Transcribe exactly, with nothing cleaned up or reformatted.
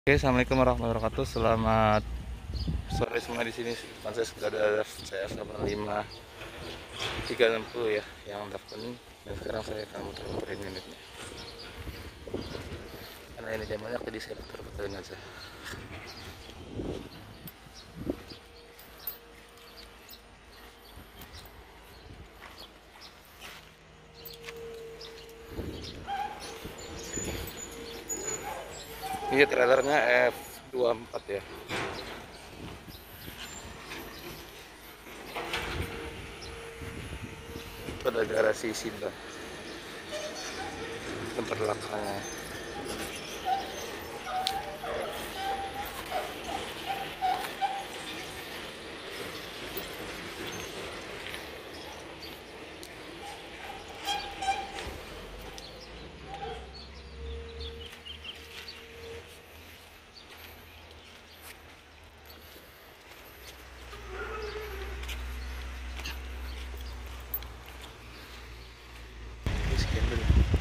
Oke, assalamualaikum warahmatullahi wabarakatuh. Selamat sore semua di sini. Depan saya sudah ada C F delapan lima tiga enam nol ya, yang daftar ini. Dan sekarang saya akan muter-muterin unitnya. Karena ini jam banyak, jadi saya putar-puterin aja. Ini trailernya F dua puluh empat ya. Itu ada garasi Sinda. Tempat belakangnya. Ini sekian dulu.